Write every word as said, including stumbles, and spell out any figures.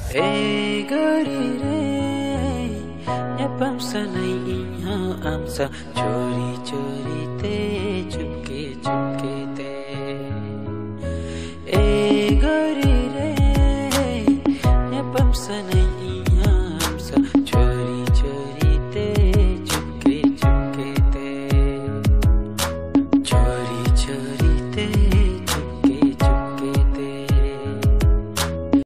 Hey, gari re, nepam sanai iha amsa chori chori.